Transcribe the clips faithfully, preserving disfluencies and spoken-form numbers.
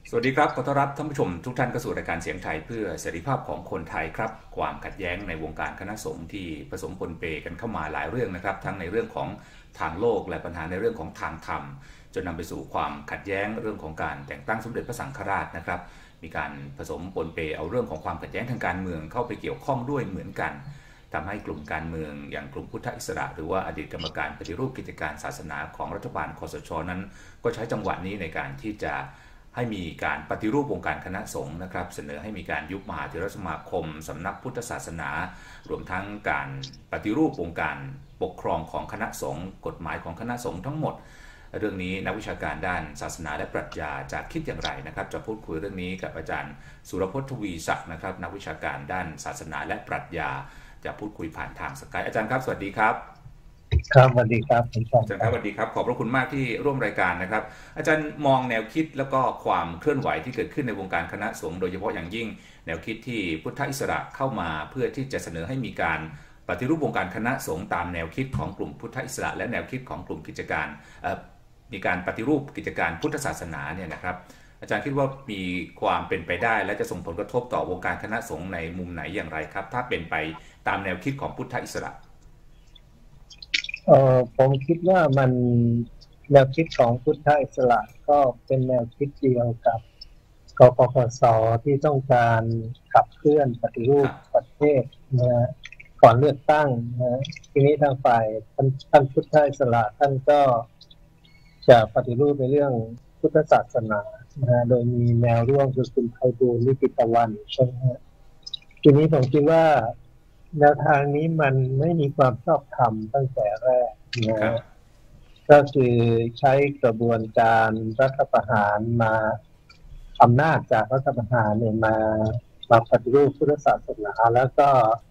สวัสดีครับขอต้อนรับท่านผู้ชมทุกท่านเข้าสู่รายการเสียงไทยเพื่อเสรีภาพของคนไทยครับความขัดแย้งในวงการคณะสงฆ์ที่ผสมปนเปกันเข้ามาหลายเรื่องนะครับทั้งในเรื่องของทางโลกและปัญหาในเรื่องของทางธรรมจนนำไปสู่ความขัดแย้งเรื่องของการแต่งตั้งสมเด็จพระสังฆราชนะครับมีการผสมปนเปเอาเรื่องของความขัดแย้งทางการเมืองเข้าไปเกี่ยวข้องด้วยเหมือนกันทำให้กลุ่มการเมืองอย่างกลุ่มพุทธอิสระหรือว่าอดีตกรรมการปฏิรูปกิจการศาสนาของรัฐบาลคสช.นั้นก็ใช้จังหวะนี้ในการที่จะให้มีการปฏิรูปวงการคณะสงฆ์นะครับเสนอให้มีการยุบมหาเถรสมาคมสำนักพุทธศาสนารวมทั้งการปฏิรูปวงการปกครองของคณะสงฆ์กฎหมายของคณะสงฆ์ทั้งหมดเรื่องนี้นักวิชาการด้านศาสนาและปรัชญาจะคิดอย่างไรนะครับจะพูดคุยเรื่องนี้กับอาจารย์สุรพจน์ ทวีศักดิ์นะครับนักวิชาการด้านศาสนาและปรัชญาจะพูดคุยผ่านทางสกายอาจารย์ครับสวัสดีครับครับสวัสดีครับอาจารย์ครับสวัสดีครับขอบพระคุณมากที่ร่วมรายการนะครับอาจารย์มองแนวคิดแล้วก็ความเคลื่อนไหวที่เกิดขึ้นในวงการคณะสงฆ์โดยเฉพาะอย่างยิ่งแนวคิดที่พุทธอิสระเข้ามาเพื่อที่จะเสนอให้มีการปฏิรูปวงการคณะสงฆ์ตามแนวคิดของกลุ่มพุทธอิสระและแนวคิดของกลุ่มกิจการมีการปฏิรูปกิจการพุทธศาสนาเนี่ยนะครับอาจารย์คิดว่ามีความเป็นไปได้และจะส่งผลกระทบต่อวงการคณะสงฆ์ในมุมไหนอย่างไรครับถ้าเป็นไปตามแนวคิดของพุทธอิสระเออผมคิดว่ามันแนวคิดของพุทธอิสระก็เป็นแนวคิดเดียวกับกปปส.ที่ต้องการขับเคลื่อนปฏิรูปประเทศนะก่อนเลือกตั้งนะทีนี้ทางฝ่ายท่านพุทธอิสระท่านก็จะปฏิรูปในเรื่องพุทธศาสนานะโดยมีแนวร่วมคือคุณไพบูลย์ นิติตะวันใช่ไหมฮะทีนี้ผมคิดว่าแนวทางนี้มันไม่มีความชอบธรรมตั้งแต่แรกนะก็คือใช้กระบวนการรัฐประหารมาอำนาจจากรัฐประหารเนี่ยมามาปฏิรูปพุทธศาสนาแล้วก็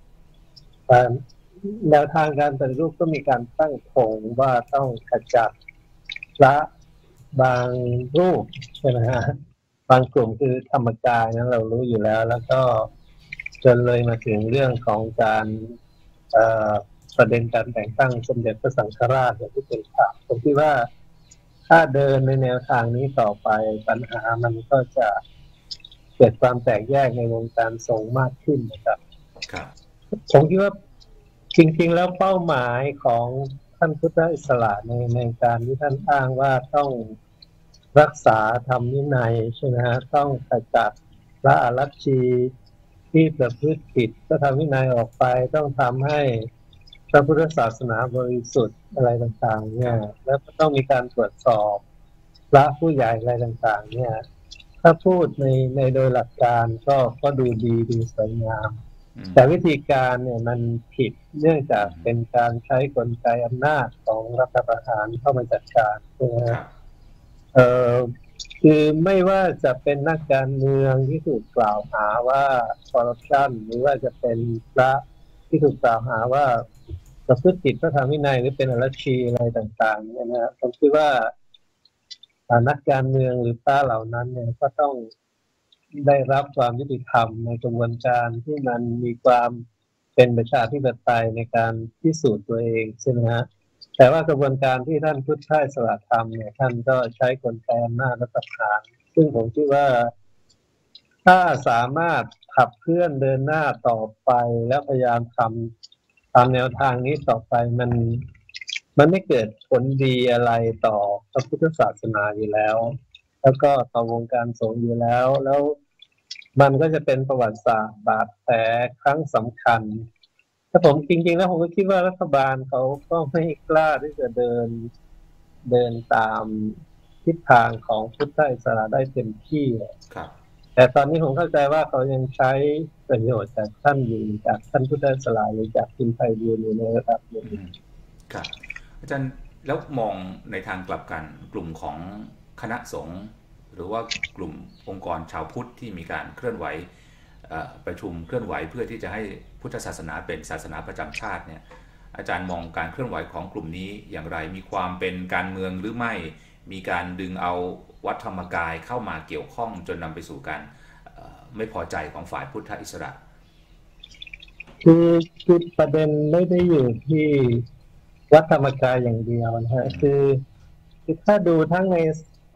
แนวทางการปฏิรูปก็มีการตั้งธงว่าต้องขจัดพระบางรูปใช่ไหมฮะบางกลุ่มคือธรรมกายนั้นเรารู้อยู่แล้วแล้วก็จนเลยมาถึงเรื่องของการประเด็นการแต่งตั้งสมเด็จพระสังฆราชอย่างที่เป็นข่าวผมคิดว่าถ้าเดินในแนวทางนี้ต่อไปปัญหามันก็จะเกิดความแตกแยกในวงการสงฆ์มากขึ้นนะครับผมคิดว่าจริงๆแล้วเป้าหมายของท่านพุทธอิสระในในการที่ท่านอ้างว่าต้องรักษาธรรมวินัยใช่ไหมฮะต้องขจัดพระอรัชชีที่ประพฤติผิดก็ทำวินัยออกไปต้องทำให้พระพุทธศาสนาบริสุทธิ์อะไรต่างๆเนี่ยแล้วก็ต้องมีการตรวจสอบพระผู้ใหญ่อะไรต่างๆเนี่ยถ้าพูดในในโดยหลักการก็ก็ดูดีดูสวยงามแต่วิธีการเนี่ยมันผิดเนื่องจากเป็นการใช้กลไกอำนาจของรัฐประหารเข้ามาจัดการนะฮะเอ่อคือไม่ว่าจะเป็นนักการเมืองที่ถูกกล่าวหาว่าคอร์รัปชันหรือว่าจะเป็นพระที่ถูกกล่าวหาว่าประพฤติผิดพระธรรมวินัยหรือเป็นอรัชชีอะไรต่างๆเนี่ยนะผมคิดว่านักการเมืองหรือพระเหล่านั้นเนี่ยก็ต้องได้รับความยุติธรรมในกระบวนการที่มันมีความเป็นประชาธิปไตยในการพิสูจน์ตัวเองใช่ไหมฮะแต่ว่ากระบวนการที่ท่านพุทธอิสระทำเนี่ยท่านก็ใช้กลไกอำนาจรัฐประหารซึ่งผมคิดว่าถ้าสามารถขับเคลื่อนเดินหน้าต่อไปแล้วพยายามทำตามแนวทางนี้ต่อไปมันมันไม่เกิดผลดีอะไรต่อพระพุทธศาสนาอยู่แล้วแล้วก็ต่อวงการสงฆ์อยู่แล้วแล้วมันก็จะเป็นประวัติศาสตร์บาดแผลครั้งสำคัญถ้าผมจริงๆแล้วผมก็คิดว่ารัฐบาลเขาก็ไม่กล้าที่จะเดินเดินตามทิศทางของพุทธอิสระได้เต็มที่ครับแต่ตอนนี้ผมเข้าใจว่าเขายังใช้ประโยชน์จากท่านอยู่จากท่านพุทธอิสระหรือจากคุณไพบูลย์อยู่ในระดับหนึ่งครับอาจารย์แล้วมองในทางกลับกันกลุ่มของคณะสงฆ์หรือว่ากลุ่มองค์กรชาวพุทธที่มีการเคลื่อนไหวประชุมเคลื่อนไหวเพื่อที่จะให้พุทธศาสนาเป็นศาสนาประจำชาติเนี่ยอาจารย์มองการเคลื่อนไหวของกลุ่มนี้อย่างไรมีความเป็นการเมืองหรือไม่มีการดึงเอาวัดธรรมกายเข้ามาเกี่ยวข้องจนนำไปสู่การไม่พอใจของฝ่ายพุทธอิสระคือคือประเด็นไม่ได้อยู่ที่วัดธรรมกายอย่างเดียวนะฮะคือคือถ้าดูทั้งใน ต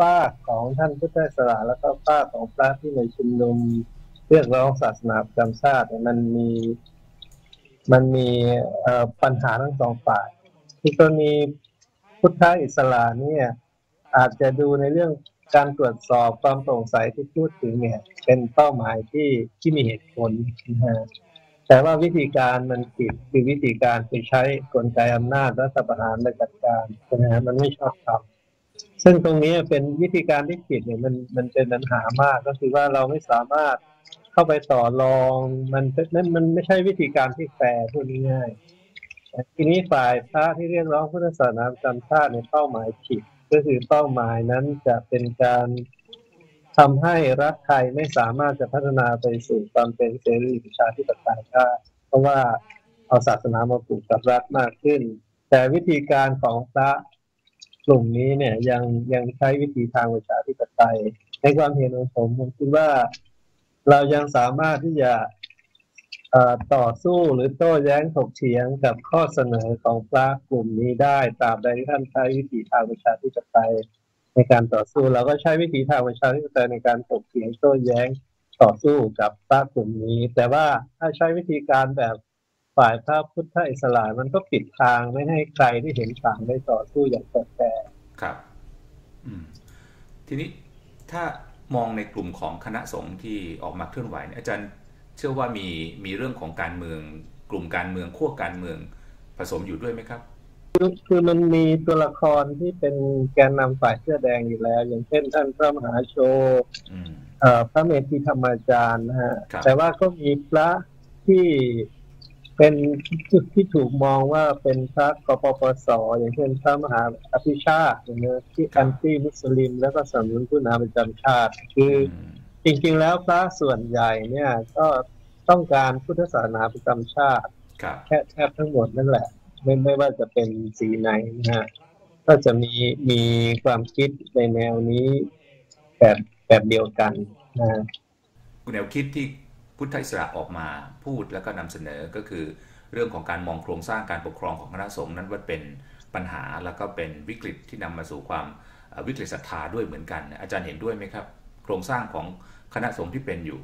ฝ้าของท่านพุทธอิสระแล้วก็ฝ้าของพระที่ในชุมนุมเรียกร้องศาสนาประจำชาติมันมีมันมีปัญหาทั้งสองฝ่ายที่กรณีพุทธอิสระเนี่ยอาจจะดูในเรื่องการตรวจสอบความโปร่งใสที่พูดถึงเนี่ยเป็นเป้าหมายที่ที่มีเหตุผลนะฮะแต่ว่าวิธีการมันผิดคือวิธีการไปใช้กลไกอำนาจรัฐประหารในจัดการนะฮะมันไม่ชอบธรรมซึ่งตรงนี้เป็นวิธีการที่ผิดเนี่ยมันมันเป็นปัญหามากก็คือว่าเราไม่สามารถเข้าไปต่อรองมันนั่นมันไม่ใช่วิธีการที่แฟร์พูดง่ายๆทีนี้ฝ่ายพระที่เรียกร้องพุทธศาสนาประจำชาติในเป้าหมายผิดก็คือเป้าหมายนั้นจะเป็นการทำให้รัฐไทยไม่สามารถจะพัฒนาไปสู่ความเป็นเสรีประชาธิปไตยได้เพราะว่าเอาศาสนามาผูกกับรัฐมากขึ้นแต่วิธีการของพระกลุ่มนี้เนี่ยยังยังใช้วิธีทางประชาธิปไตยในความเห็นของผมผมคิดว่าเรายังสามารถที่จะต่อสู้หรือโต้แย้งถกเถียงกับข้อเสนอของพระกลุ่มนี้ได้ตราบใดที่ท่านใช้วิธีทางประชาธิปไตยในการต่อสู้เราก็ใช้วิธีทางประชาธิปไตยในการถกเถียงโต้แย้งต่อสู้กับพระกลุ่มนี้แต่ว่าถ้าใช้วิธีการแบบฝ่ายพระพุทธอิสระมันก็ปิดทางไม่ให้ใครที่เห็นต่างได้ต่อสู้อย่างแฟร์ครับอืมทีนี้ถ้ามองในกลุ่มของคณะสงฆ์ที่ออกมาเคลื่อนไหวอาจารย์เชื่อว่ามีมีเรื่องของการเมืองกลุ่มการเมืองขั้วการเมืองผสมอยู่ด้วยไหมครับคือมันมีตัวละครที่เป็นแกนนำฝ่ายเสื้อแดงอยู่แล้วอย่างเช่นท่านพระมหาโชว์พระเมธีธรรมาจารย์นะฮะแต่ว่าก็มีพระที่เป็นที่ถูกมองว่าเป็นพระกปปสอย่างเช่นพระมหาอภิชาตินะที่แอนตี้มุสลิมแล้วก็สนับสนุนผู้นำประจำชาติคือจริงๆแล้วพระส่วนใหญ่เนี่ยก็ต้องการพุทธศาสนาประจำชาติแค่แทบทั้งหมดนั่นแหละไม่ไม่ว่าจะเป็นสีไหนนะฮะก็จะมีมีความคิดในแนวนี้แบบแบบเดียวกันนะแนวคิดที่พุทธอิสระออกมาพูดแล้วก็นำเสนอก็คือเรื่องของการมองโครงสร้างการปกครองของคณะสงฆ์นั้นว่าเป็นปัญหาแล้วก็เป็นวิกฤตที่นำมาสู่ความวิกฤตศรัทธาด้วยเหมือนกันอาจารย์เห็นด้วยไหมครับโครงสร้างของคณะสงฆ์ที่เป็นอยู่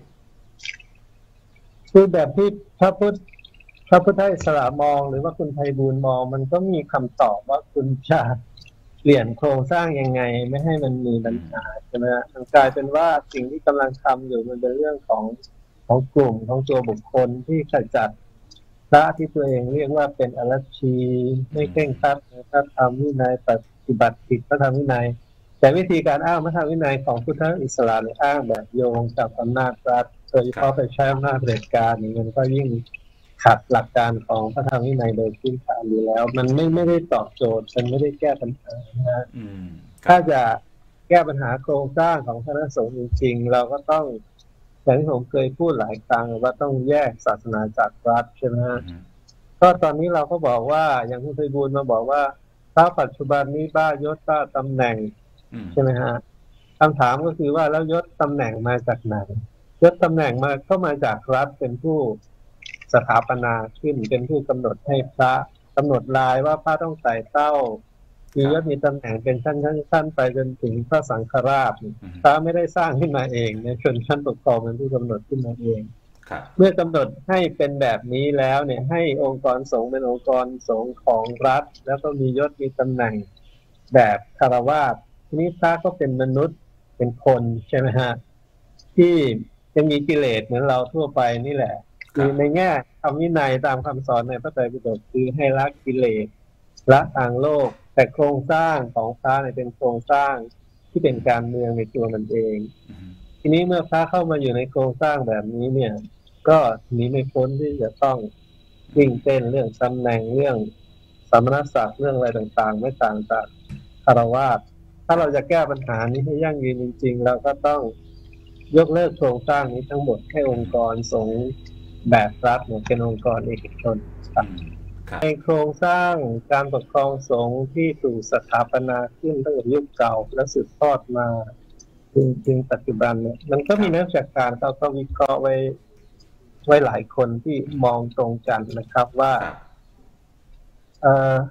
คือแบบที่พระพุทธพระพุทธอิสระมองหรือว่าคุณไพบูลย์มองมันก็มีคำตอบว่าคุณจะเปลี่ยนโครงสร้างยังไงไม่ให้มันมีปัญหาใช่ไหมมันกลายเป็นว่าสิ่งที่กำลังทำอยู่มันเป็นเรื่องของของกลุ่มของตัวบุคคลที่ขจัดพระที่ตัวเองเรียกว่าเป็นอรัชชีไม่เคร่งครัดในพระธรรมวินัยปฏิบัติผิดพระธรรมวินัยแต่วิธีการอ้างพระธรรมวินัยของพุทธอิสระหรืออ้างแบบโยงกับอำนาจรัฐโดยเฉพาะไปใช้อำนาจเผด็จการนี่มันก็ยิ่งขัดหลักการของพระธรรมวินัยโดยพื้นฐานอยู่แล้วมันไม่ไม่ได้ตอบโจทย์มันไม่ได้แก้ปัญหานะถ้าจะแก้ปัญหาโครงสร้างของคณะสงฆ์จริงๆเราก็ต้องอย่างที่ผมเคยพูดหลายครั้งว่าต้องแยกศาสนาจากรัฐใช่ไหมฮะก็ตอนนี้เราก็บอกว่าอย่างคุณไพบูลย์มาบอกว่าพระปัจจุบันนี้บ้ายศบ้าตำแหน่งใช่ไหมฮะคำถามก็คือว่าแล้วยศตำแหน่งมาจากไหนยศตำแหน่งมาก็มาจากรัฐเป็นผู้สถาปนาขึ้นเป็นผู้กำหนดให้พระกำหนดลายว่าพระต้องใส่เต้ามียศมีตำแหน่งเป็นชั้นชั้นชั้นไปจนถึงพระสังฆราชพระไม่ได้สร้างขึ้นมาเองในชนชั้นปกครองเป็นผู้กำหนดขึ้นมาเองเมื่อกำหนดให้เป็นแบบนี้แล้วเนี่ยให้องค์กรสงฆ์เป็นองค์กรสงฆ์ของรัฐแล้วก็มียศมีตำแหน่งแบบคฤหัสถ์ทีนี้พระก็เป็นมนุษย์เป็นคนใช่ไหมฮะที่จะมีกิเลสเหมือนเราทั่วไปนี่แหละคือในแง่ธรรมวินัยตามคำสอนในพระไตรปิฎกคือให้ละกิเลสละทางโลกแต่โครงสร้างของพระเนี่ยเป็นโครงสร้างที่เป็นการเมืองในตัวมันเองทีนี้เมื่อพระเข้ามาอยู่ในโครงสร้างแบบนี้เนี่ยก็หนีไม่พ้นที่จะต้องวิ่งเต้นเรื่องตำแหน่งเรื่องสมณศักดิ์เรื่องอะไรต่างๆไม่ต่างจากคฤหัสถ์ถ้าเราจะแก้ปัญหานี้ให้ยั่งยืนจริงๆเราก็ต้องยกเลิกโครงสร้างนี้ทั้งหมดให้องค์กรสงฆ์แบบรัฐเนี่ยเป็นองค์กรเอกชนในโครงสร้างการปกครองสงฆ์ที่ถูกสถาปนาขึ้นตั้งแต่ยุคเก่าและสืบทอดมาถึงถึงปัจจุบันเนี่ยมันก็มีนักวิชาการเขาก็วิเคราะห์ไว้ไว้หลายคนที่มองตรงกันนะครับว่าเอ่อ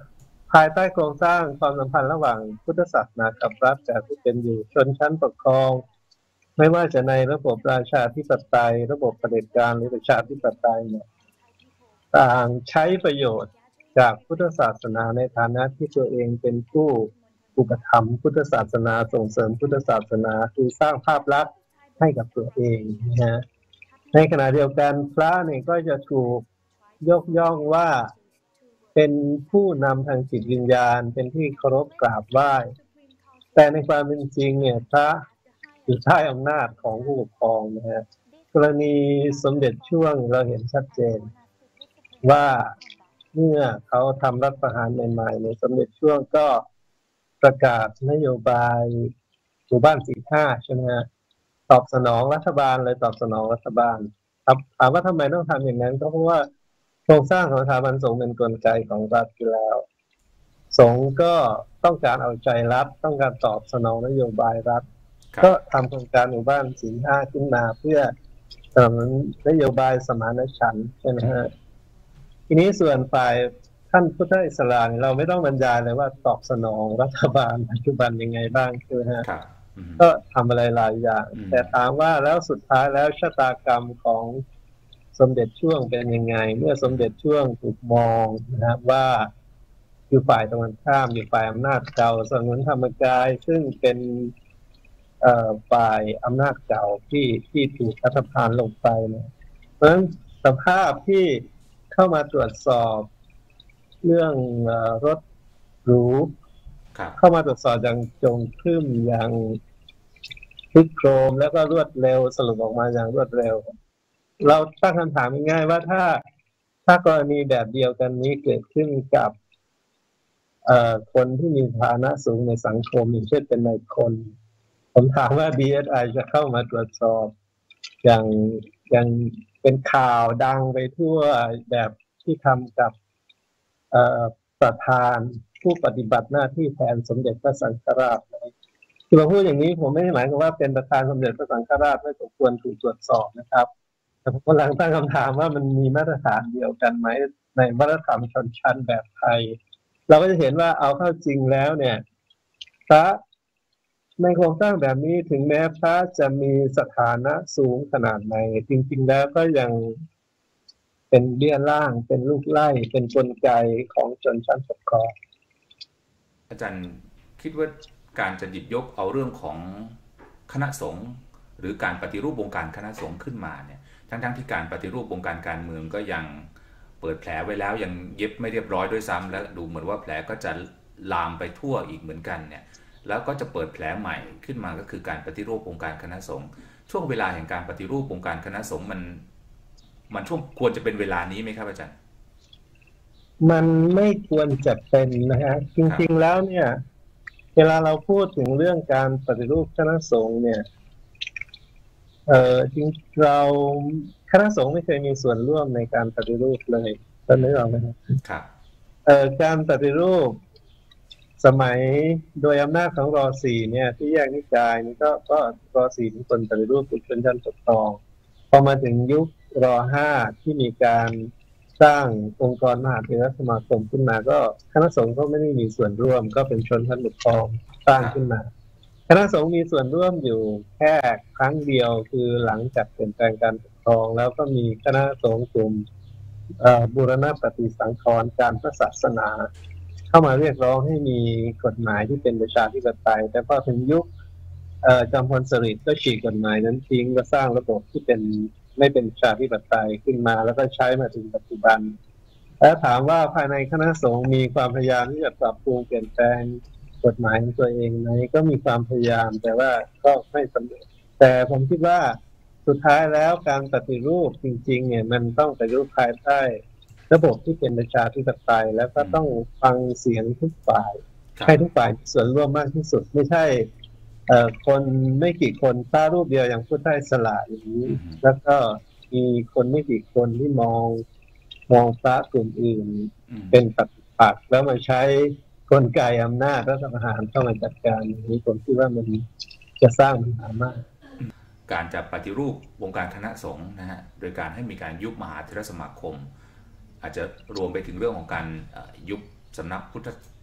ภายใต้โครงสร้างความสัมพันธ์ระหว่างพุทธศาสนากับรัฐแบบที่เป็นอยู่ชนชั้นปกครองไม่ว่าจะในระบบราชาธิปไตยระบบเผด็จการหรือประชาธิปไตยเนี่ยต่างใช้ประโยชน์จากพุทธศาสนาในฐานะที่ตัวเองเป็นผู้อุปถัมภ์พุทธศาสนาส่งเสริมพุทธศาสนาคือสร้างภาพลักษณ์ให้กับตัวเองนะฮะในขณะเดียวกันพระเนี่ยก็จะถูกยกย่องว่าเป็นผู้นำทางจิตวิญญาณเป็นที่เคารพกราบไหว้แต่ในความเป็นจริงเนี่ยพระอยู่ใต้อำนาจของผู้ปกครองนะฮะกรณีสมเด็จช่วงเราเห็นชัดเจนว่าเมื่อเขาทำรัฐประหารใหม่ๆในสมเด็จช่วงก็ประกาศนโยบายหมู่บ้านสี่ห้าใช่ไหมฮะตอบสนองรัฐบาลเลยตอบสนองรัฐบาลครับถามว่าทำไมต้องทำอย่างนั้นก็เพราะว่าโครงสร้างของสถาบันสงฆ์เป็นกลไกของรัฐอยู่แล้วสงฆ์ก็ต้องการเอาใจรัฐต้องการตอบสนองนโยบายรัฐก็ทำโครงการหมู่บ้านสี่ห้าขึ้นมาเพื่อสนับสนุนนโยบายสมานฉันท์ใช่ไหมฮะทีนี้ส่วนฝ่ายท่านพุทธอิสลามเราไม่ต้องบรรยายเลยว่าตอบสนองรัฐบาลปัจจุบันยังไงบ้างใช่ไหมฮะก็ทำอะไรหลายอย่างแต่ถามว่าแล้วสุดท้ายแล้วชะตากรรมของสมเด็จช่วงเป็นยังไงเมื่อสมเด็จช่วงถูกมองนะครับว่าอยู่ฝ่ายตรงกันข้ามอยู่ฝ่ายอำนาจเก่าสนับสนุนธรรมกายซึ่งเป็นฝ่ายอำนาจเก่าที่ที่ถูกรัฐประหารลงไปนะเพราะฉะนั้นสภาพที่เข้ามาตรวจสอบเรื่องรถหรูเข้ามาตรวจสอบอย่างจงครึ่มอย่างคลึกโครมแล้วก็รวดเร็วสรุปออกมาอย่างรวดเร็วเราตั้งคำถามง่ายๆว่าถ้าถ้ากรณีแบบเดียวกันนี้เกิดขึ้นกับคนที่มีฐานะสูงในสังคมอย่างเช่นเป็นนายคนผมถามว่า ดี เอส ไอ จะเข้ามาตรวจสอบอย่างอย่างเป็นข่าวดังไปทั่วแบบที่ทำกับประธานผู้ปฏิบัติหน้าที่แทนสมเด็จพระสังฆราชที่ผมพูดอย่างนี้ผมไม่ได้หมายความว่าเป็นประธานสมเด็จพระสังฆราชไม่สมควรถูกตรวจสอบนะครับแต่ผมกำลังตั้งคำถามว่ามันมีมาตรฐานเดียวกันไหมในวัฒนธรรมชนชั้นแบบไทยเราก็จะเห็นว่าเอาเข้าจริงแล้วเนี่ยพระในโครงสร้างแบบนี้ถึงแม้พระจะมีสถานะสูงขนาดไหนจริงๆแล้วก็ยังเป็นเบี้ยล่างเป็นลูกไล่เป็นกลไกของชนชั้นปกครองอาจารย์คิดว่าการจะหยิบยกเอาเรื่องของคณะสงฆ์หรือการปฏิรูปวงการคณะสงฆ์ขึ้นมาเนี่ยทั้งๆที่การปฏิรูปวงการการเมืองก็ยังเปิดแผลไว้แล้วยังเย็บไม่เรียบร้อยด้วยซ้ำและดูเหมือนว่าแผลก็จะลามไปทั่วอีกเหมือนกันเนี่ยแล้วก็จะเปิดแผลใหม่ขึ้นมาก็คือการปฏิรูปวงการคณะสงฆ์ช่วงเวลาแห่งการปฏิรูปวงการคณะสงฆ์มันมันช่วงควรจะเป็นเวลานี้ไหมครับอาจารย์มันไม่ควรจะเป็นนะฮะจริงๆแล้วเนี่ยเวลาเราพูดถึงเรื่องการปฏิรูปคณะสงฆ์เนี่ยเอ่อจริงเราคณะสงฆ์ไม่เคยมีส่วนร่วมในการปฏิรูปเลยตอนนี้เราไหมครับเอ่อการปฏิรูปสมัยโดยอำนาจของร.สี่เนี่ยที่แยกนิกายนี่ก็ก็ร.สี่เป็นคนปฏิรูปชนชั้นปกครองพอมาถึงยุคร.ห้าที่มีการสร้างองค์กรมหาเถรสมาคมขึ้นมาก็คณะสงฆ์ก็ไม่ได้มีส่วนร่วมก็เป็นชนชั้นปกครองสร้างขึ้นมาคณะสงฆ์มีส่วนร่วมอยู่แค่ครั้งเดียวคือหลังจากเปลี่ยนแปลงการปกครองแล้วก็มีคณะสงฆ์กลุ่มบูรณปฏิสังขรณ์การพระศาสนาเข้ามาเรียกร้องให้มีกฎหมายที่เป็นประชาธิปไตยแต่พอถึงยุคจอมพลสฤษดิ์ก็ฉีกกฎหมายนั้นทิ้งก็สร้างระบบที่เป็นไม่เป็นประชาธิปไตยขึ้นมาแล้วก็ใช้มาถึงปัจจุบันแล้วถามว่าภายในคณะสงฆ์มีความพยายามที่จะปรับปรุงเปลี่ยนแปลงกฎหมายของตัวเองไหมก็มีความพยายามแต่ว่าก็ไม่สำเร็จแต่ผมคิดว่าสุดท้ายแล้วการปฏิรูปจริงๆเนี่ยมันต้องปฏิรูปภายใต้ระบบที่เป็นประชาธิปไตยแล้วก็ต้องฟังเสียงทุกฝ่ายให้ทุกฝ่ายส่วนร่วมมากที่สุดไม่ใช่เอ่อคนไม่กี่คนพระรูปเดียวอย่างพุทธอิสระอย่างนี้แล้วก็มีคนไม่กี่คนที่มองมองพระกลุ่มอื่นเป็นปฏิปักษ์แล้วมาใช้กลไกอำนาจรัฐประหารเข้ามาจัดการอย่างนี้ผมคิดว่ามันจะสร้างปัญหามากการจะปฏิรูปวงการคณะสงฆ์นะฮะโดยการให้มีการยุบมหาเถรสมาคมอาจจะรวมไปถึงเรื่องของการยุบสำนักพุทธ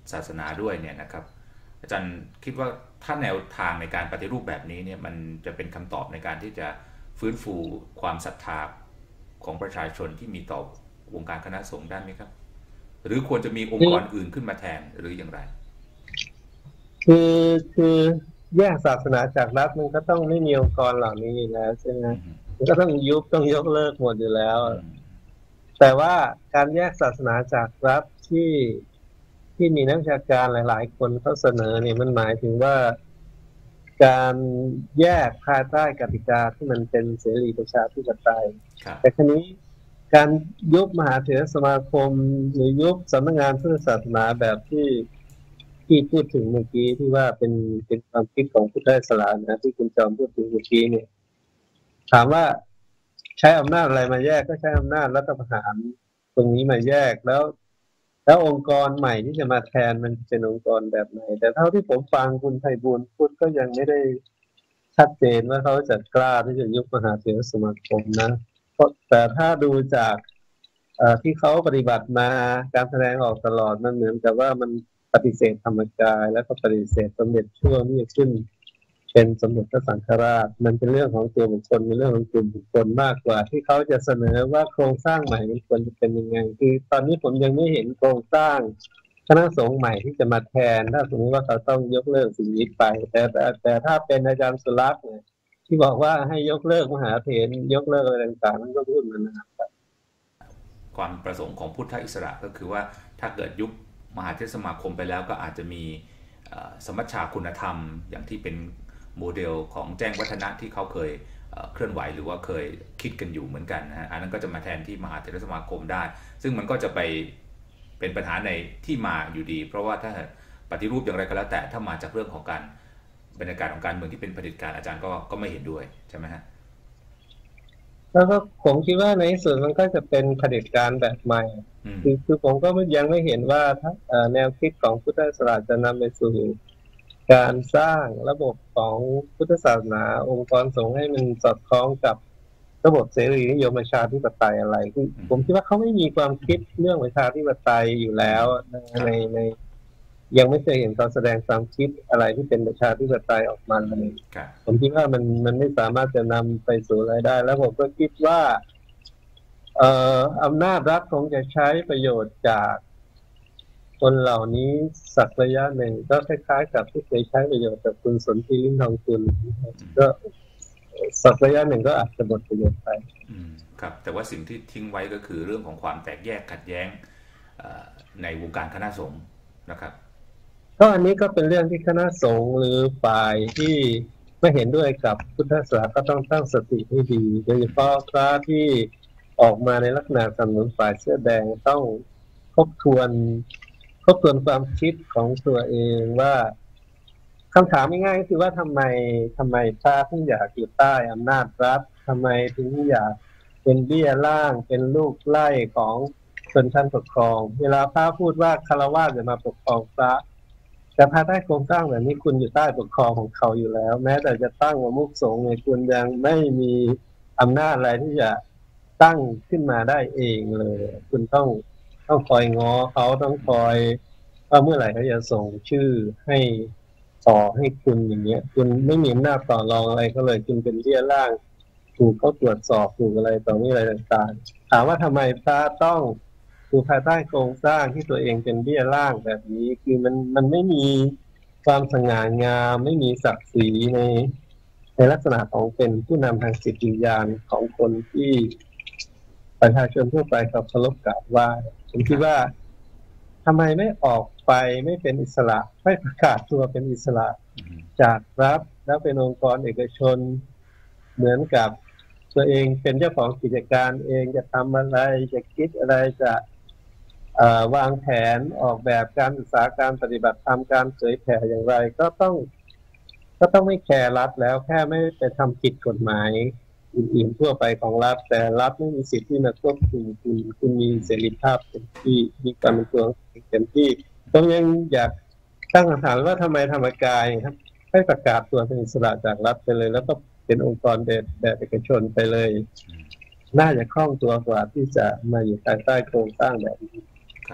ศาสนาด้วยเนี่ยนะครับอาจารย์คิดว่าถ้าแนวทางในการปฏิรูปแบบนี้เนี่ยมันจะเป็นคำตอบในการที่จะฟื้นฟูความศรัทธาของประชาชนที่มีต่อวงการคณะสงฆ์ได้ไหมครับหรือควรจะมีองค์กรอื่นขึ้นมาแทนหรืออย่างไรคือคือแยกศาสนาจากรัฐมันก็ต้องไม่มีองค์กรเหล่านี้อยู่แล้วใช่ไหมมันก็ต้องยุบต้องยกเลิกหมดอยู่แล้วแต่ว่าการแยกศาสนาจากรัฐที่ที่มีนักวิชาการหลายๆคนเขาเสนอเนี่ยมันหมายถึงว่าการแยกภายใต้กติกาที่มันเป็นเสรีประชาธิปไตยแต่คราวนี้การยุบมหาเถรสมาคมหรือยุบสำนักงานพุทธศาสนาแบบที่ที่พูดถึงเมื่อกี้ที่ว่าเป็นเป็นความคิดของพุทธอิสระนะที่คุณจอมพูดถึงเมื่อกี้เนี่ยถามว่าใช้อำนาจอะไรมาแยกก็ใช้อำนาจรัฐประหารตรงนี้มาแยกแล้วแล้วองค์กรใหม่ที่จะมาแทนมันเป็นองค์กรแบบไหนแต่เท่าที่ผมฟังคุณไพบูลย์พูดก็ยังไม่ได้ชัดเจนว่าเขาจะกล้าที่จะยุบมหาเถรสมาคมนะเพราะแต่ถ้าดูจากที่เขาปฏิบัติมาการแสดงออกตลอดมันเหมือนกับว่ามันปฏิเสธธรรมกายแล้วก็ปฏิเสธสมเด็จช่วงที่ขึ้นเป็นสมเด็จพระสังฆราชมันเป็นเรื่องของตัวบุคคลเป็นเรื่องของกลุ่มบุคคลมากกว่าที่เขาจะเสนอว่าโครงสร้างใหม่มันควรจะเป็นยังไงคือตอนนี้ผมยังไม่เห็นโครงสร้างคณะสงฆ์ใหม่ที่จะมาแทนถ้าสมมติว่าเขาต้องยกเลิกสิ่งนี้ไปแต่แต่แต่ถ้าเป็นอาจารย์สุรักษ์เนี่ยที่บอกว่าให้ยกเลิกมหาเถรยกเลิกอะไรต่างๆมันก็พูดมันนะครับความประสงค์ของพุทธอิสระก็คือว่าถ้าเกิดยุบมหาเถรสมาคมไปแล้วก็อาจจะมีสมัชชาคุณธรรมอย่างที่เป็นโมเดลของแจ้งวัฒนะที่เขาเคยเคลื่อนไหวหรือว่าเคยคิดกันอยู่เหมือนกันนะฮะอันนั้นก็จะมาแทนที่มหาเถรสมาคมได้ซึ่งมันก็จะไปเป็นปัญหาในที่มาอยู่ดีเพราะว่าถ้าปฏิรูปอย่างไรก็แล้วแต่ถ้ามาจากเรื่องของการบรรยากาศของการเมืองที่เป็นเผด็จการอาจารย์ก็ก็ไม่เห็นด้วยใช่ไหมฮะแล้วก็ผมคิดว่าในที่สุดมันก็จะเป็นเผด็จการแบบใหม่คือคือผมก็ยังไม่เห็นว่าแนวคิดของพุทธศาสนาจะนำไปสู่การสร้างระบบของพุทธศาสนาองค์กรสงฆ์ให้มันสอดคล้องกับระบบเสรีนิยมประชาธิปไตยอะไรคือผมคิดว่าเขาไม่มีความคิดเรื่องประชาธิปไตยอยู่แล้วในในยังไม่เคยเห็นเขาแสดงความคิดอะไรที่เป็นประชาธิปไตยออกมาเลยผมคิดว่ามันมันไม่สามารถจะนำไปสู่อะไรได้แล้วผมก็คิดว่าเอ่ออำนาจรัฐคงจะใช้ประโยชน์จากคนเหล่านี้สักระยะหนึ่งก็คล้ายๆกับที่เคยใช้ประโยชน์จากคุณสนธิลิ้มทองกุลก็สักระยะหนึ่งก็อาจจะหมดประโยชน์ไปครับแต่ว่าสิ่งที่ทิ้งไว้ก็คือเรื่องของความแตกแยกขัดแย้งในวงการคณะสงฆ์นะครับก็อันนี้ก็เป็นเรื่องที่คณะสงฆ์หรือฝ่ายที่ไม่เห็นด้วยกับพุทธศาสนาก็ต้องตั้งสติให้ดีโดยเฉพาะพระที่ออกมาในลักษณะสนับสนุนฝ่ายเสื้อแดงต้องทบทวนทบทวนความคิดของตัวเองว่าคำถามง่ายๆก็คือว่าทำไมทำไมพระถึงอยากอยู่ใต้อำนาจรัฐทำไมถึงอยากเป็นเบี้ยล่างเป็นลูกไล่ของชนชั้นปกครองเวลาพระพูดว่าฆราวาสจะมาปกครองพระแต่ภายใต้โครงสร้างแบบนี้คุณอยู่ใต้ปกครองของเขาอยู่แล้วแม้แต่จะตั้งว่ามุขสงฆ์เนี่ยคุณยังไม่มีอำนาจอะไรที่จะตั้งขึ้นมาได้เองเลยคุณต้องต้องคอยง้อเขาต้องคอยว่าเมื่อไหร่เขาจะส่งชื่อให้ต่อให้คุณอย่างเงี้ยคุณไม่มีอำนาจต่อรองอะไรก็เลยคุณเป็นเบี้ยล่างถูกเขาตรวจสอบถูกอะไรต่อมีอะไรต่างๆถามว่าทำไมพระต้องอยู่ภายใต้โครงสร้างที่ตัวเองเป็นเบี้ยล่างแบบนี้คือมันมันไม่มีความสง่างามไม่มีศักดิ์ศรีในในลักษณะของเป็นผู้นำทางจิตวิญญาณของคนที่ประชาชนทั่วไปเขาเคารพกราบไหว้ผมคิดว่าทำไมไม่ออกไปไม่เป็นอิสระไม่ประกาศตัวเป็นอิสระจากรัฐแล้วเป็นองค์กรเอกชนเหมือนกับตัวเองเป็นเจ้าของกิจการเองจะทำอะไรจะคิดอะไรจะวางแผนออกแบบการศึกษาการปฏิบัติธรรมการเผยแผ่อย่างไรก็ต้องก็ต้องไม่แคร์รัฐแล้วแค่ไม่ไปทำผิดกฎหมายอื่นๆทั่วไปของรัฐแต่รัฐไม่มีสิทธิ์ที่มาควบคุมคุณคุณมีเสรีภาพเต็มที่มีการเป็นตัวเต็มที่ผมยังอยากตั้งคำถามว่าทำไมธรรมกายครับให้ประกาศตัวเป็นอิสระจากรัฐไปเลยแล้วก็เป็นองค์กรแบบแบบเอกชนไปเลยน่าจะคล่องตัวกว่าที่จะมาอยู่ภายใต้โครงสร้างแบบนี้ครับ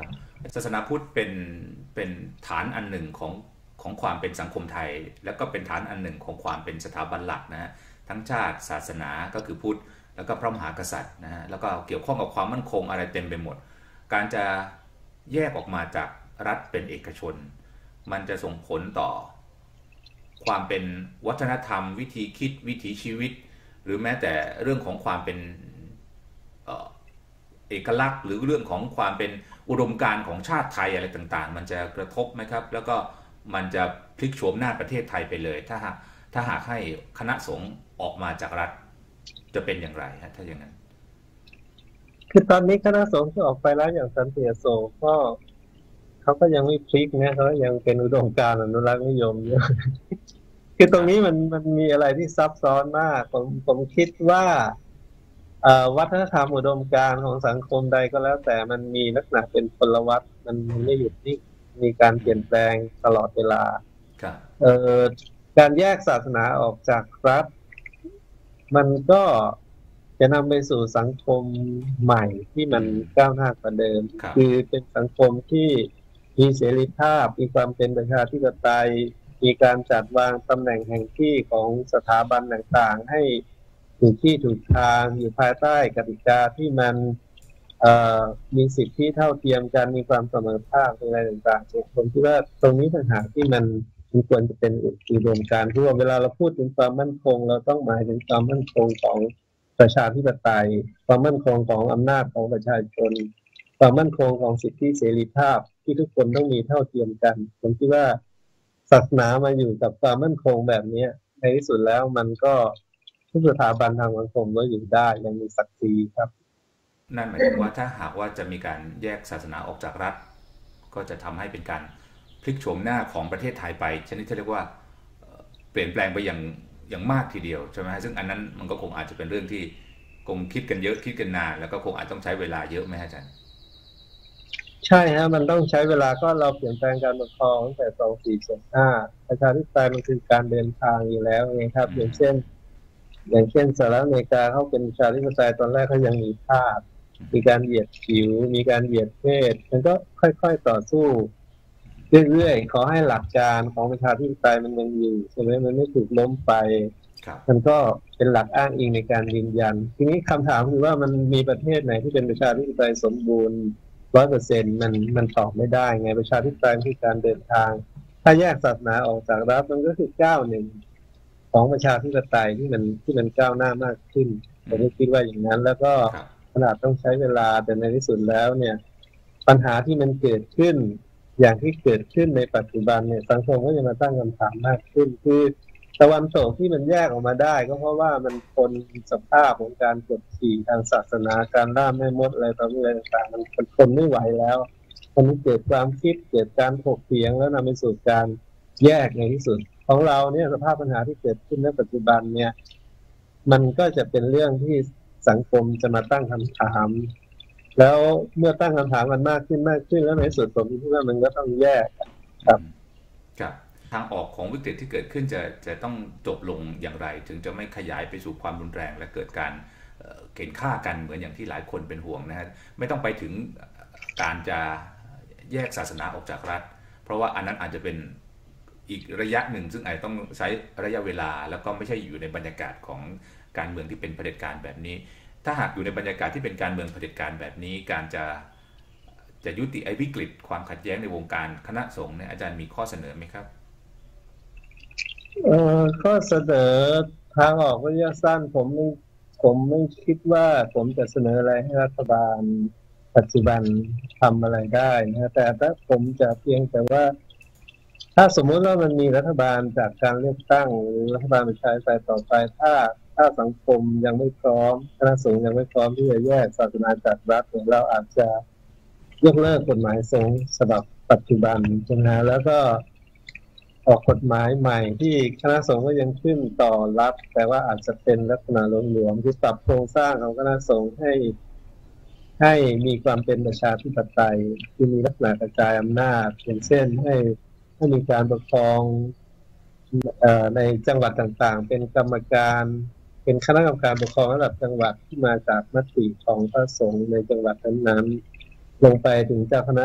ศาสนาพุทธเป็นเป็นฐานอันหนึ่งของของความเป็นสังคมไทยแล้วก็เป็นฐานอันหนึ่งของความเป็นสถาบันหลักนะฮะทั้งชาติศาสนาก็คือพุทธแล้วก็พระมหากษัตริย์นะฮะแล้วก็เกี่ยวข้องกับความมั่นคงอะไรเต็มไปหมดการจะแยกออกมาจากรัฐเป็นเอกชนมันจะส่งผลต่อความเป็นวัฒนธรรมวิธีคิดวิถีชีวิตหรือแม้แต่เรื่องของความเป็นเอ่อเอกลักษณ์หรือเรื่องของความเป็นอุดมการณ์ของชาติไทยอะไรต่างๆมันจะกระทบไหมครับแล้วก็มันจะพลิกโฉมหน้าประเทศไทยไปเลยถ้าหากถ้าหากให้คณะสงฆ์ออกมาจากรัฐจะเป็นอย่างไรฮะถ้าอย่างนั้นคือตอนนี้คณะสงฆ์ที่ออกไปแล้วอย่างสันติอโศกก็เขาก็ยังไม่พลิกนะเขายังเป็นอุดมการณ์อนุรักษ์นิยมอยู่ คือตรงนี้มันมันมีอะไรที่ซับซ้อนมากผมผมคิดว่าวัฒนธรรมอุดมการณ์ของสังคมใดก็แล้วแต่มันมีลักษณะเป็นพลวัตมันไม่หยุดนิ่งมีการเปลี่ยนแปลงตลอดเวลาเอ่อการแยกศาสนาออกจากรัฐมันก็จะนำไปสู่สังคมใหม่ที่มันก้าวหน้ากว่าเดิมคือเป็นสังคมที่มีเสรีภาพมีความเป็นประชาธิปไตยมีการจัดวางตำแหน่งแห่งที่ของสถาบันต่างๆให้ถูกที่ถูกทางอยู่ภายใต้กติกาที่มันมีสิทธิเท่าเทียมกันมีความเสมอภาคอะไรต่างๆผมคิดว่าตรงนี้ต่างหากที่มันมันควรจะเป็นอุดมการณ์ที่ว่าเวลาเราพูดถึงความมั่นคงเราต้องหมายถึงความมั่นคงของประชาธิปไตยความมั่นคงของอำนาจของประชาชนความมั่นคงของสิทธิเสรีภาพที่ทุกคนต้องมีเท่าเทียมกันผมคิดว่าศาสนามาอยู่กับความมั่นคงแบบนี้ในที่สุดแล้วมันก็ทุกสถาบันทางสังคมก็อยู่ได้ยังมีศักดิ์ศรีครับนั่นหมายถึงว่าถ้าหากว่าจะมีการแยกศาสนาออกจากรัฐก็จะทำให้เป็นการพลิกโฉมหน้าของประเทศไทยไปชนิดที่เรียกว่าเปลี่ยนแปลงไปอย่างอย่างมากทีเดียวใช่ไหมซึ่งอันนั้นมันก็คงอาจจะเป็นเรื่องที่คงคิดกันเยอะคิดกันนานแล้วก็คงอาจต้องใช้เวลาเยอะไหมอาจารย์ใช่ฮะมันต้องใช้เวลาก็เราเปลี่ยนแปลงการปกครองตั้งแต่สองสี่สิบห้าประชาธิปไตยมันคือการเดินทางอยู่แล้วไงครับอย่างเช่นอย่างเช่นสหรัฐอเมริกาเขาเป็นประชาธิปไตยตอนแรกเขายังมีทาสมีการเหยียดผิวมีการเหยียดเพศมันก็ค่อยๆต่อสู้เรื่อยๆขอให้หลักการของประชาธิปไตยมันยังอยู่ใช่ไหมมันไม่ถูกล้มไปมันก็เป็นหลักอ้างอิงในการยืนยันทีนี้คำถามคือว่ามันมีประเทศไหนที่เป็นประชาธิปไตยสมบูรณ์ร้อยเปอร์เซ็นต์มันมันตอบไม่ได้ไงประชาธิปไตยคือการเดินทางถ้าแยกศาสนาออกจากรัฐมันก็คือก้าวหนึ่งของประชาธิปไตยที่มันที่มันก้าวหน้ามากขึ้นผมคิดว่าอย่างนั้นแล้วก็ขนาดต้องใช้เวลาแต่ในที่สุดแล้วเนี่ยปัญหาที่มันเกิดขึ้นอย่างที่เกิดขึ้นในปัจจุบันเนี่ยสังคมก็จะมาตั้งคำถามมากขึ้นคือตะวันตกที่มันแยกออกมาได้ก็เพราะว่ามันทนสภาพของการกดขี่ทางศาสนาการล่าแม่มดอะไรต่ออะไรต่างๆมันทนไม่ไหวแล้วมันเกิดความคิดเกิดการถกเถียงแล้วนำไปสู่การแยกในที่สุดของเราเนี่ยสภาพปัญหาที่เกิดขึ้นในปัจจุบันเนี่ยมันก็จะเป็นเรื่องที่สังคมจะมาตั้งคำถามแล้วเมื่อตั้งคำถามมันมากขึ้นมากขึ้นแล้วในสุดผมคิดว่ามันก็ต้องแยกครับครับทางออกของวิกฤตที่เกิดขึ้นจะจะต้องจบลงอย่างไรถึงจะไม่ขยายไปสู่ความรุนแรงและเกิดการเกณฑ์ฆ่ากันเหมือนอย่างที่หลายคนเป็นห่วงนะฮะไม่ต้องไปถึงการจะแยกศาสนาออกจากรัฐเพราะว่าอันนั้นอาจจะเป็นอีกระยะหนึ่งซึ่งอาจต้องใช้ระยะเวลาแล้วก็ไม่ใช่อยู่ในบรรยากาศของการเมืองที่เป็นเผด็จการแบบนี้ถ้าหากอยู่ในบรรยากาศที่เป็นการเมืองเผด็จการแบบนี้การจะจะยุติไอ้วิกฤตความขัดแย้งในวงการคณะสงฆ์เนี่ยอาจารย์มีข้อเสนอไหมครับเอ่อข้อเสนอทางออกระยะสั้นผมไม่ผมไม่คิดว่าผมจะเสนออะไรให้รัฐบาลปัจจุบันทำอะไรได้นะแต่ถ้าผมจะเพียงแต่ว่าถ้าสมมุติว่ามันมีรัฐบาลจากการเลือกตั้งหรือรัฐบาลประชาธิปไตยต่อไปถ้าถ้าสังคมยังไม่พร้อมคณะสงฆ์ยังไม่พร้อมที่จะแยกศาสนาจากรัฐเราอาจจะยกเลิกกฎหมายสงฆ์ฉบับปัจจุบันใช่ไหมแล้วก็ออกกฎหมายใหม่ที่คณะสงฆ์ก็ยังขึ้นต่อรับแต่ว่าอาจจะเป็นลักษณะหลวมๆที่ปรับโครงสร้างของคณะสงฆ์ให้ให้มีความเป็นประชาธิปไตยที่มีลักษณะกระจายอำนาจอย่างเช่นให้ให้มีการปกครองในจังหวัดต่างๆเป็นกรรมการเป็นคณะกรรมการปกครองระดับจังหวัดที่มาจากมติของพระสงฆ์ในจังหวัดนั้นๆลงไปถึงเจ้าคณะ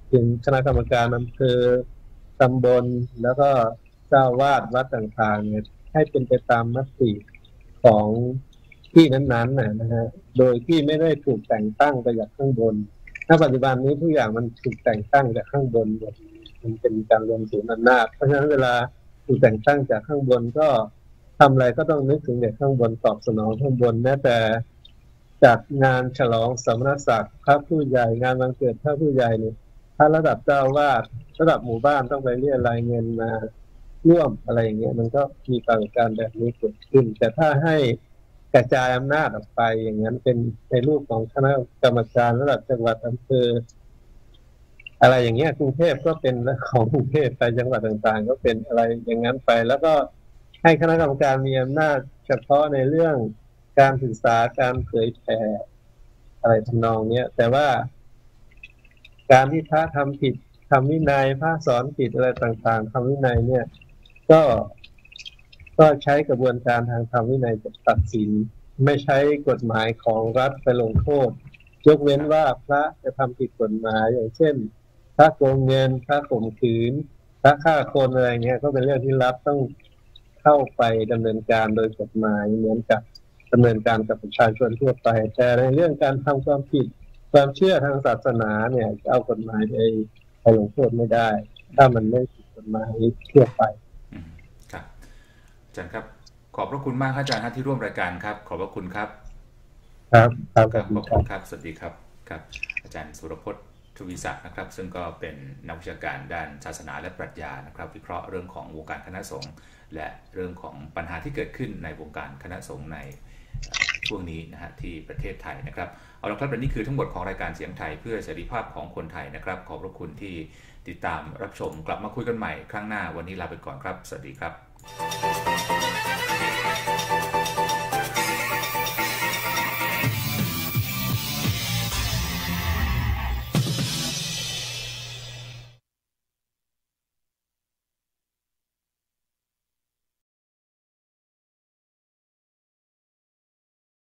ถึงคณะกรรมการอำเภอตำบลแล้วก็เจ้าวาดวัดต่างๆเนี่ยให้เป็นไปตามมติของที่นั้นๆนะฮะโดยที่ไม่ได้ถูกแต่งตั้งไปจากข้างบนณปัจจุบันนี้ทุกอย่างมันถูกแต่งตั้งจากข้างบนหมดมันเป็นการรวมศูนย์อำนาจเพราะฉะนั้นเวลาถูกแต่งตั้งจากข้างบนก็ทำอะไรก็ต้องนึกถึงเด็กข้างบนตอบสนองข้างบนแม้แต่จัดงานฉลองสมณศักดิ์พระผู้ใหญ่งานวันเกิดพระผู้ใหญ่เนี่ยถ้าระดับเจ้าวาดระดับหมู่บ้านต้องไปเรียกรายเงินมาร่วมอะไรอย่างเงี้ยมันก็มีปรากฏการณ์แบบนี้เกิดขึ้นแต่ถ้าให้กระจายอำนาจออกไปอย่างนั้นเป็นในรูปของคณะกรรมการระดับจังหวัดอำเภออะไรอย่างเงี้ยกรุงเทพก็เป็นของกรุงเทพไปจังหวัดต่างๆก็เป็นอะไรอย่างนั้นไปแล้วก็ให้คณะกรรมการมีอำนาจเฉพาะในเรื่องการศึกษาการเผยแผ่อะไรทำนองเนี้ยแต่ว่าการที่พระทำผิดทำวินัยพระสอนผิดอะไรต่างๆทำวินัยเนี่ยก็ก็ใช้กระบวนการทางธรรมวินัยตัดสินไม่ใช้กฎหมายของรัฐไปลงโทษยกเว้นว่าพระจะทำผิดกฎหมายอย่างเช่นพระโกงเงินพระข่มขืนพระฆ่าคนอะไรเงี้ยก็เป็นเรื่องที่รัฐต้องเข้าไปดำเนินการโดยกฎหมายเหมือนกับดำเนินการกับประชาชนทั่วไปแต่ในเรื่องการทำความผิดความเชื่อทางศาสนาเนี่ยจะเอากฎหมายไปไปลงโทษไม่ได้ถ้ามันไม่ผิดกฎหมายทั่วไปครับอาจารย์ครับขอบพระคุณมากอาจารย์ที่ร่วมรายการครับขอบพระคุณครับครับครับขอบคุณครับสวัสดีครับครับอาจารย์สุรพจน์ทวีศักดิ์นะครับซึ่งก็เป็นนักวิชาการด้านศาสนาและปรัชญานะครับวิเคราะห์เรื่องของวงการคณะสงฆ์และเรื่องของปัญหาที่เกิดขึ้นในวงการคณะสงฆ์ในช่วงนี้นะฮะที่ประเทศไทยนะครับเอาละครับและนี่คือทั้งหมดของรายการเสียงไทยเพื่อเสรีภาพของคนไทยนะครับขอบพระคุณที่ติดตามรับชมกลับมาคุยกันใหม่ครั้งหน้าวันนี้ลาไปก่อนครับสวัสดีครับ